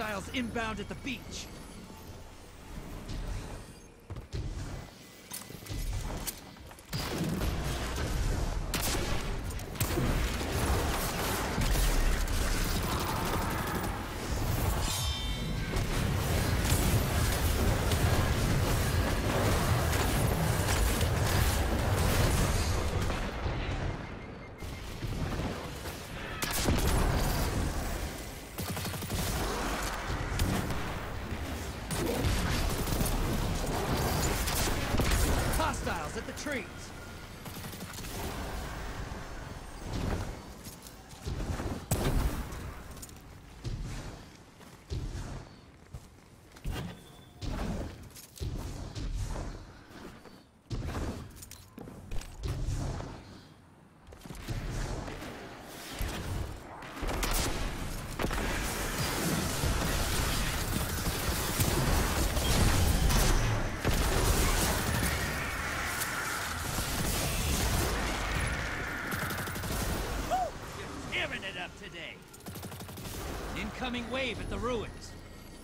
Hostiles inbound at the beach. Hostiles at the trees. Tearing it up today. An incoming wave at the ruins.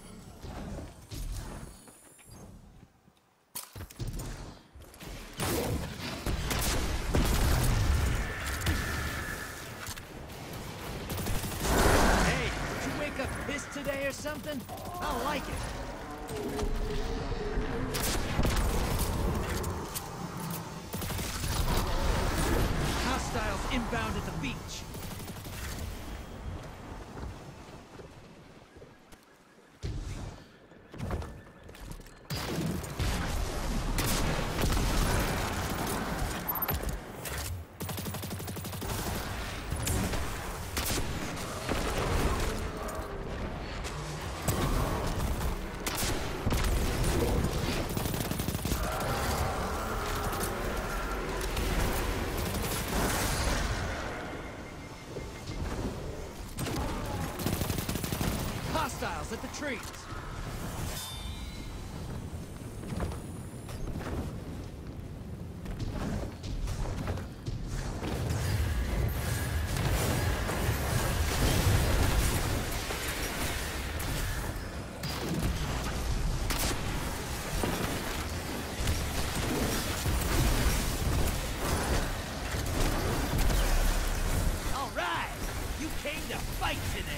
Hey, did you wake up pissed today or something? I like it. Hostiles inbound at the beach. Hostiles at the trees. All right, you came to fight today.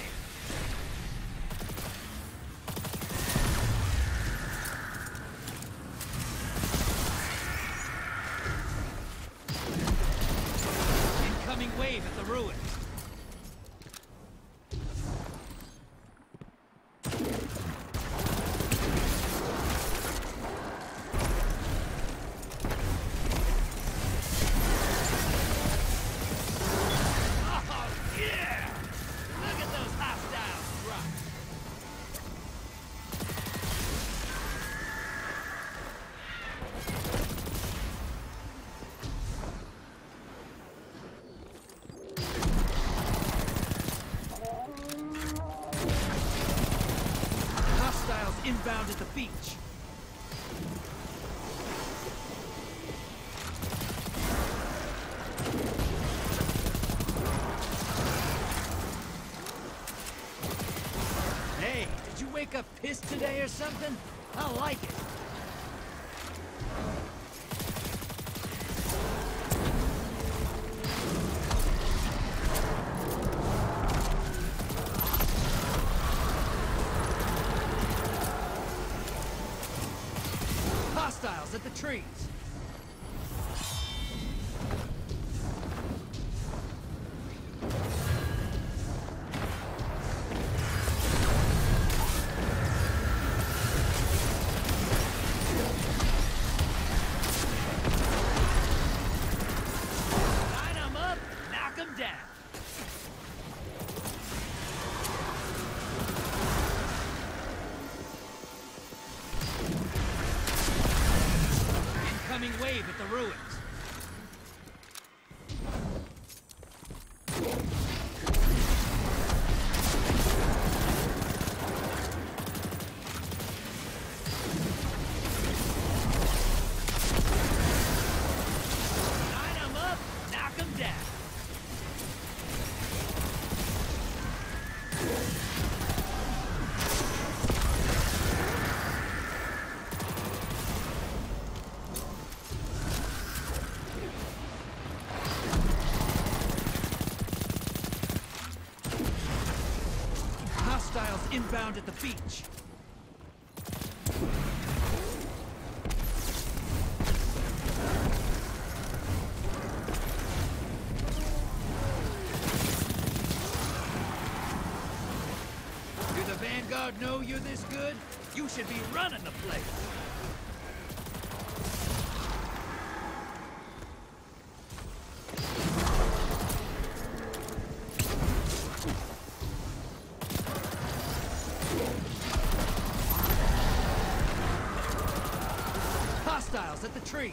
Wave at the ruins. Oh, yeah! Look at those hostiles drop. Inbound at the beach. Hey, did you wake up pissed today or something? I like it. Hostiles at the trees. Line 'em up, knock 'em down. Incoming wave at the ruins. Line 'em up, knock 'em down. inbound at the beach. Do the Vanguard know you're this good? You should be running the place. Hostiles at the trees.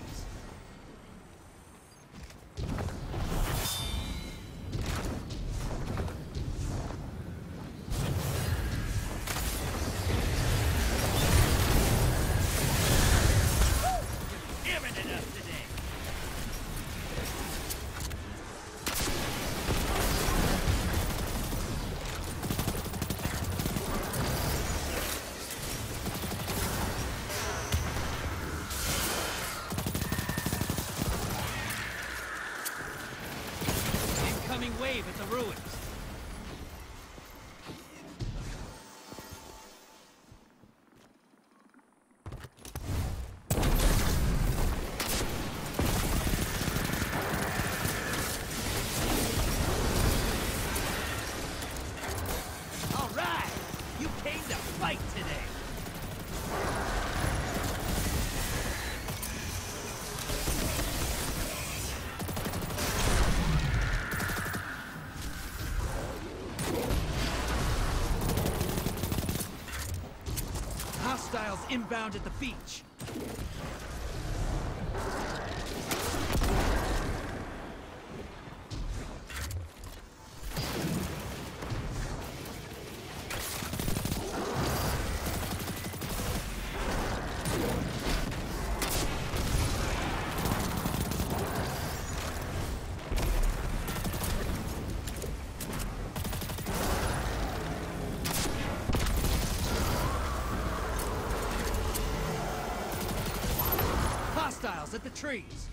Wave at the ruins. All right, you came to fight today. Hostiles inbound at the beach. Hostiles at the trees.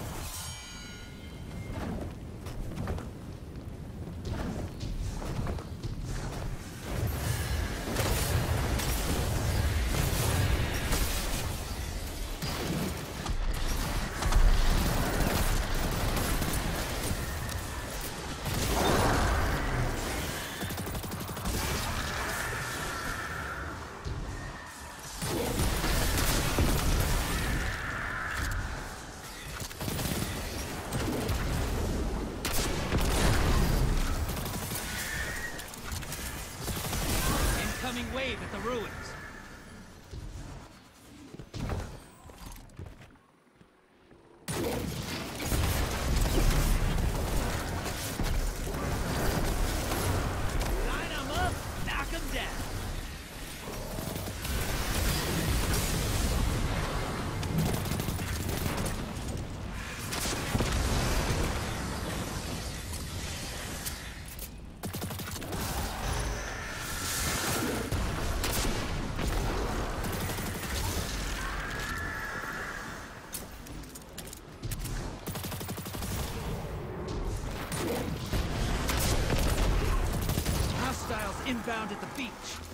Incoming wave at the ruins. Line 'em up, knock 'em down. Hostiles inbound at the beach.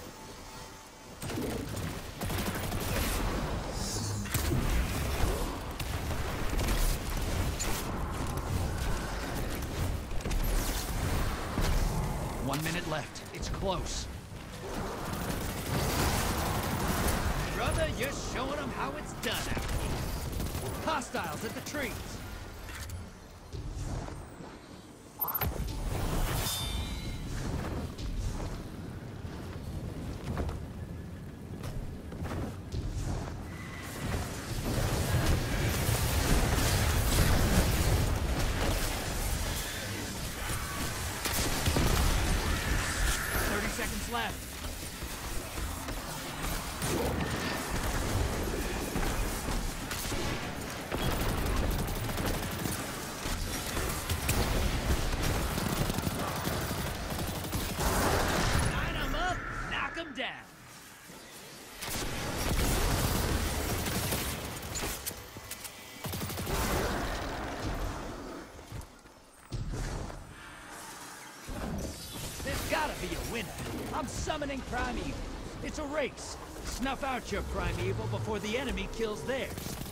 One minute left. It's close. Brother, you're showing them how it's done out here. Hostiles at the trees. Seconds left. Line 'em up, knock 'em down. There's gotta be a winner. I'm called Summoning Primeval. It's a race. Snuff out your primeval before the enemy kills theirs.